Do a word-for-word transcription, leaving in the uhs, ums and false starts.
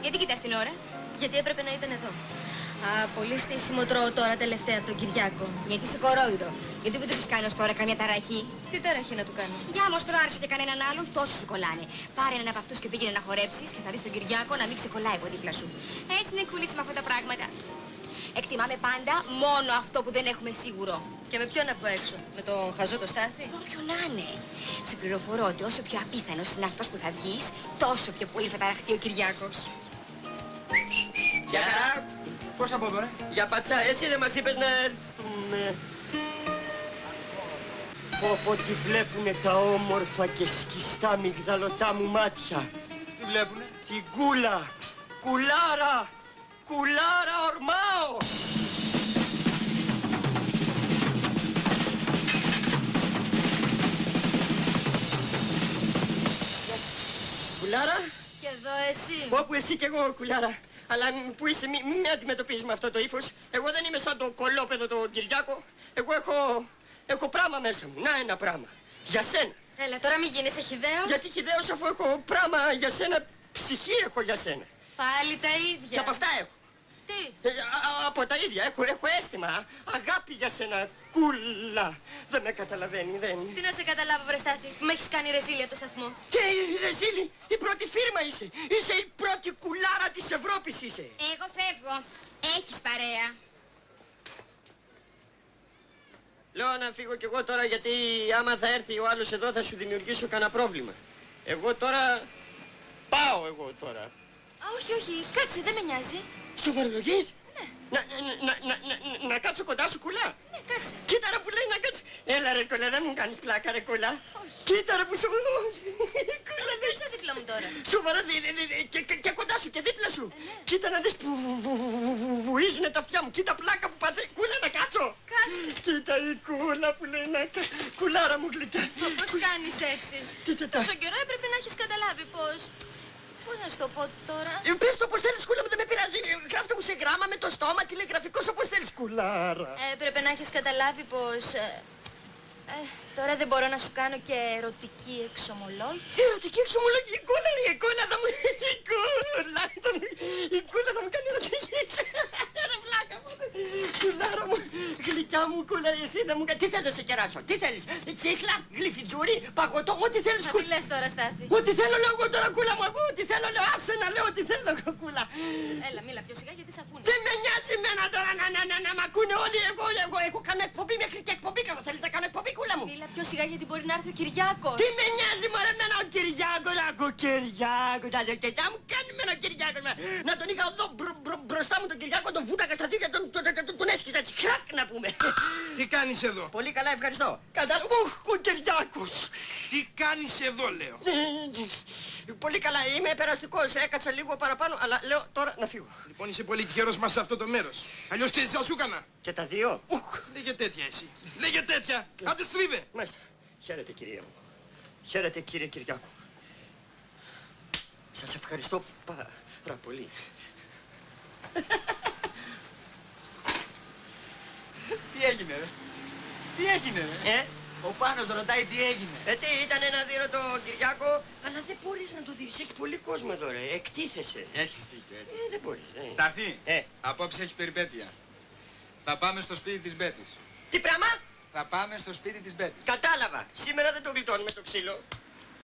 Γιατί κοιτάς την ώρα? Γιατί έπρεπε να ήταν εδώ. Α, πολύ στήσιμο τρώω τώρα τελευταία από τον Κυριάκο. Γιατί είσαι κορόιδο. Γιατί δεν τους κάνει ως τώρα καμιά ταραχή. Τι ταραχή να του κάνω? Για όμως τώρα άρεσε και κανέναν άλλον, τόσο σου κολλάνε. Πάρε έναν από αυτούς και πήγαινε να χορέψεις και θα δεις τον Κυριάκο να μην ξεκολλάει από δίπλα σου. Έτσι είναι κουλίτσι με αυτά τα πράγματα. Εκτιμάμε πάντα μόνο αυτό που δεν έχουμε σίγουρο. Και με ποιον από έξω? Με τον χαζό το Στάθη? Όποιον να είναι. Σε πληροφορώ ότι όσο πιο απίθανος είναι αυτός που θα βγεις, τόσο πιο πολύ θα ταραχτεί ο Κυριάκος. Γεια χαρά. Πώς από εδώ, ε? Για πατσά, έτσι δεν μας είπες να έρθουμε. Πω πω τι βλέπουνε τα όμορφα και σκιστά μυγδαλωτά μου μάτια. Τι βλέπουνε? Την κούλα. Κουλάρα. Κουλάρα ορμάω. Κουλάρα. Και εδώ εσύ. Όπου εσύ κι εγώ, κουλάρα. Αλλά που είσαι, μην μη με αντιμετωπίζεις με αυτό το ύφος. Εγώ δεν είμαι σαν το κολόπεδο το Κυριάκο. Εγώ έχω, έχω πράμα μέσα μου. Να ένα πράμα. Για σένα. Έλα, τώρα μην γίνεσαι χυδαίος. Γιατί χυδαίος αφού έχω πράμα για σένα, ψυχή έχω για σένα. Πάλι τα ίδια. Και από αυτά έχω. Τι? Ε, α, από τα ίδια έχω, έχω αίσθημα. Αγάπη για σένα, κούλα. Δεν με καταλαβαίνει, δεν. Τι να σε καταλάβω, βρε Στάθη, που με έχεις κάνει ρεζίλη από το σταθμό. Και Ρεζίλη, η πρώτη φίρμα είσαι. Είσαι η πρώτη κουλάρα της Ευρώπης είσαι. Εγώ φεύγω. Έχεις παρέα. Λέω να φύγω κι εγώ τώρα γιατί άμα θα έρθει ο άλλος εδώ θα σου δημιουργήσω κανένα πρόβλημα. Εγώ τώρα πάω εγώ τώρα. Α, όχι, όχι, κάτσε, δεν με νοιάζει. Σοβαρολογείς? Ναι. Να, να, να, να, να κάτσω κοντά σου, κουλά. Ναι, κάτσε. Κοίτα ρε που λέει να κάτσω. Έλα ρε κουλά, δεν μου κάνεις πλάκα ρε κουλά. Όχι. Κοίτα ρε που σου... Κουλά, ναι. Κάτσε δίπλα μου τώρα. Σοβαρά, δε, δε, δε, και, και, και κοντά σου και δίπλα σου. Ε, ναι. Κοίτα να δεις που βουίζουνε τα αυτιά μου. Κοίτα πλάκα που παθε. Κούλα να κάτσω. Κάτσε. Κοίτα η κούλα που λέει να κάτσω. Κουλάρα μου γλυκιά. Μα πώς κάνεις έτσι? Τι τε τα. Τόσο καιρό έπρεπε να έχεις καταλάβει πως... Πώς να σου το πω τώρα? Ε, πες το πως θέλεις κούλα μου, δεν με πειράζει. Γράφτε μου σε γράμμα με το στόμα τηλεγραφικός όπως θέλεις κουλάρα. Ε, έπρεπε να έχεις καταλάβει πως... Ε, ε, τώρα δεν μπορώ να σου κάνω και ερωτική εξομολόγηση. Ερωτική εξομολόγηση, η κούλα, η κούλα θα μου... Η κούλα θα μου... Η κούλα θα μου κάνει ερωτική. Ρε βλάκα μου. Κουλάρα μου, γλυκιά μου κούλα, εσύ δεν μου κάνει... Τι θες να σε κεράσω, τι θέλεις? Τσίχλα, γλυφιτζούρι, παγωτό, ό,τι θέλεις Μα κούλα. τι λες τώρα, Στάθη? Ό,τι θέλω λέω εγώ τώρα κούλα μου, εγώ ό,τι θέλω λέω, άσε να λέω ό,τι θέλω εγώ κούλα. Έλα, μίλα πιο σιγά γιατί σ' ακούνε. Τι με νοιάζει εμένα τώρα να, να, να, να μ' ακούνε όλοι, εγώ, εγώ, εγώ κάνω εκπομπή μέχρι και εκπομπή κάνω, θέλεις να κάνω εκπομπή κούλα μου? Μίλα πιο σιγά γιατί μπορεί να έρθει ο Κυριάκος. Τι με νοιάζει μωρέ εμένα ο Κυριάκος, ο Κυριάκος, τα λεκετιά μου κάνει με τον Κυριάκο. Να τον είχα εδώ μπρο- μπρο- μπροστά μου τον Κυριάκο, τον βούτακα στα θήκια, τον, τον, τον, τον έσχιζα έτσι, χρακ να πούμε. Τι κάνεις εδώ? Πολύ καλά, ευχαριστώ. Κατάλαβα, ουχ, ο Κυριάκος. Τι κάνεις εδώ, λέω? Πολύ καλά, είμαι περαστικός, έκατσα λίγο παραπάνω, αλλά λέω τώρα να φύγω. Λοιπόν, είσαι πολύ τυχερός μας σε αυτό το μέρος. Αλλιώς ξέρεις τι θα σου έκανα? Και τα δύο. Ουχ. Λέγε τέτοια εσύ. Λέγε τέτοια. Άντε στρίβε. Μάλιστα. Χαίρετε κυρία μου. Χαίρετε κύριε Κυριάκο. Σας ευχαριστώ πάρα πολύ. Τι έγινε ρε? Τι έγινε ρε? Ε, Ο Πάνος ρωτάει τι έγινε. ε, τι ήταν ένα δίρο το Κυριάκο, αλλά δεν μπορείς να το δεις, έχει πολύ κόσμο εδώ ρε, εκτίθεσαι. Έχεις δίκιο έτσι. Ε, δεν μπορείς. Ε. Σταθή, Ε. απόψε έχει περιπέτεια. Θα πάμε στο σπίτι της Μπέτης. Τι πράγμα? Θα πάμε στο σπίτι της Μπέτης. Κατάλαβα. Σήμερα δεν το γλιτώνουμε το ξύλο.